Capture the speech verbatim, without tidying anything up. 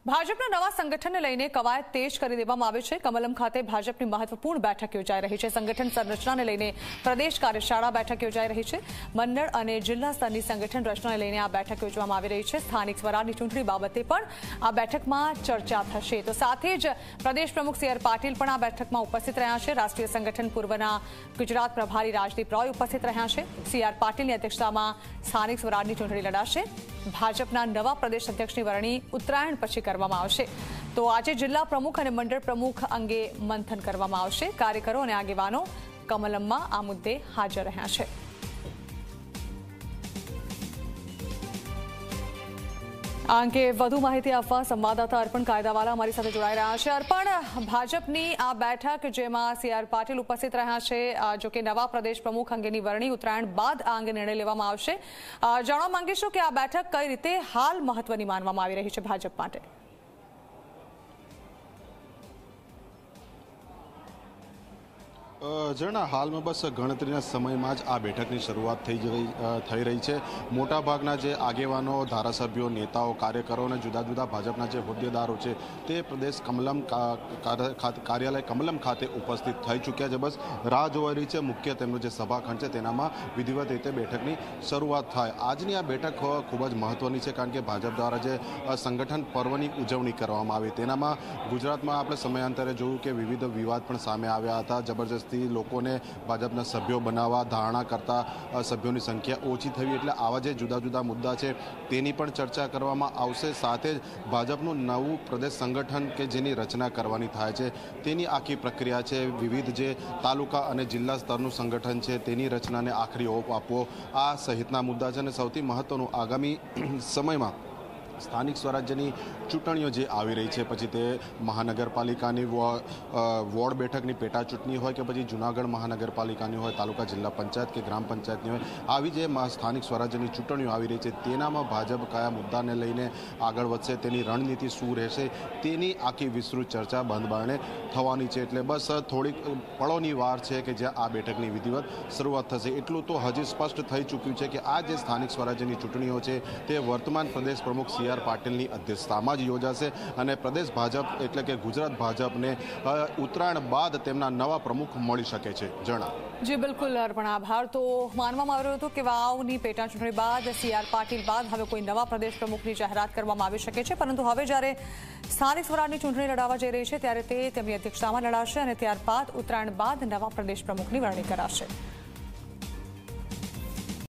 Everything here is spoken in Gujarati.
ભાજપના નવા સંગઠનને લઈને કવાયત તેજ કરી દેવામાં આવી છે। કમલમ ખાતે ભાજપની મહત્વપૂર્ણ બેઠક યોજાઈ રહી છે। સંગઠન સંરચનાને લઈને પ્રદેશ કાર્યશાળા બેઠક યોજાઈ રહી છે। મંડળ અને જિલ્લા સ્તરની સંગઠન રચનાને લઈને આ બેઠક યોજવામાં આવી રહી છે। સ્થાનિક સ્વરાજની ચૂંટણી બાબતે પણ આ બેઠકમાં ચર્ચા થશે। તો સાથે જ પ્રદેશ પ્રમુખ સી આર પાટીલ પણ આ બેઠકમાં ઉપસ્થિત રહ્યા છે। રાષ્ટ્રીય સંગઠન પૂર્વના ગુજરાત પ્રભારી રાજદીપ રોય ઉપસ્થિત રહ્યા છે। સી આર પાટીલની અધ્યક્ષતામાં સ્થાનિક સ્વરાજની ચૂંટણી લડાશે। ભાજપના નવા પ્રદેશ અધ્યક્ષની વરણી ઉત્તરાયણ પછી કરવામાં આવશે। તો આજે જિલ્લા પ્રમુખ અને મંડળ પ્રમુખ અંગે મંથન કરવામાં આવશે। કાર્યકરો અને આગેવાનો કમલમમાં આ મુદ્દે હાજર રહ્યા છે। આ અંગે વધુ માહિતી આપવા સંવાદદાતા અર્પણ કાયદાવાલા અમારી સાથે જોડાઈ રહ્યા છે। અર્પણ, ભાજપની આ બેઠક જેમાં સી આર પાટીલ ઉપસ્થિત રહ્યા છે, જો કે નવા પ્રદેશ પ્રમુખ અંગેની વરણી ઉત્તરાયણ બાદ આ અંગે નિર્ણય લેવામાં આવશે। જાણવા માંગીશું કે આ બેઠક કઈ રીતે હાલ મહત્વની માનવામાં આવી રહી છે ભાજપ માટે। ઝરણા, હાલમાં બસ ગણતરીના સમયમાં જ આ બેઠકની શરૂઆત થઈ જઈ થઈ રહી છે। મોટાભાગના જે આગેવાનો, ધારાસભ્યો, નેતાઓ, કાર્યકરો અને જુદા જુદા ભાજપના જે હોદ્દેદારો છે તે પ્રદેશ કમલમ કાર્યાલય કમલમ ખાતે ઉપસ્થિત થઈ ચૂક્યા છે। બસ રાહ જોવાઈ રહી છે મુખ્ય તેમનું જે સભાખંડ છે તેનામાં વિધિવત રીતે બેઠકની શરૂઆત થાય। આજની આ બેઠક ખૂબ જ મહત્વની છે, કારણ કે ભાજપ દ્વારા જે સંગઠન પર્વની ઉજવણી કરવામાં આવી તેનામાં ગુજરાતમાં આપણે સમયાંતરે જોયું કે વિવિધ વિવાદ પણ સામે આવ્યા હતા। જબરજસ્ત લોકોને ભાજપના સભ્યો બનાવવા, ધારણા કરતા સભ્યોની સંખ્યા ઓછી થઈ, એટલે આવા જે જુદા જુદા મુદ્દા છે તેની પણ ચર્ચા કરવામાં આવશે। સાથે જ ભાજપનું નવું પ્રદેશ સંગઠન કે જેની રચના કરવાની થાય છે તેની આખી પ્રક્રિયા છે, વિવિધ જે તાલુકા અને જિલ્લા સ્તરનું સંગઠન છે તેની રચનાને આખરી ઓપ આપવો, આ સહિતના મુદ્દા છે। અને સૌથી મહત્વનું આગામી સમયમાં સ્થાનિક સ્વરાજ્યની ચૂંટણીઓ જે આવી રહી છે, પછી તે મહાનગરપાલિકાની વોર્ડ બેઠકની પેટા ચૂંટણી હોય કે પછી જૂનાગઢ મહાનગરપાલિકાની હોય, તાલુકા જિલ્લા પંચાયત કે ગ્રામ પંચાયતની હોય, આવી જે સ્થાનિક સ્વરાજ્યની ચૂંટણીઓ આવી રહી છે તેનામાં ભાજપ કયા મુદ્દાને લઈને આગળ વધશે, તેની રણનીતિ શું રહેશે, તેની આખી વિસ્તૃત ચર્ચા બંધ બારણે થવાની છે। એટલે બસ થોડીક પળોની વાર છે કે જ્યાં આ બેઠકની વિધિવત શરૂઆત થશે। એટલું તો હજી સ્પષ્ટ થઈ ચૂક્યું છે કે આ જે સ્થાનિક સ્વરાજ્યની ચૂંટણીઓ છે તે વર્તમાન પ્રદેશ પ્રમુખ સી આર પાટીલની અધ્યક્ષતામાં જ યોજાશે અને પ્રદેશ ભાજપ એટલે કે ગુજરાત ભાજપને ઉત્તરાયણ બાદ તેમના નવા પ્રમુખ મળી શકે છે। જણા જી બિલકુલ અર્પણ, આભાર। તો માનવામાં આવી રહ્યું હતું કે વાવની પેટા ચૂંટણી બાદ સી આર પાટીલ બાદ હવે કોઈ નવા પ્રદેશ પ્રમુખની જાહેરાત કરવામાં આવી શકે છે, પરંતુ હવે જ્યારે સ્થાનિક સ્વરાજની ચૂંટણી લડાવવા જઈ રહી છે ત્યારે તે તેમની અધ્યક્ષતામાં લડાશે અને ત્યારબાદ ઉત્તરાયણ બાદ નવા પ્રદેશ પ્રમુખની વરણી કરાશે।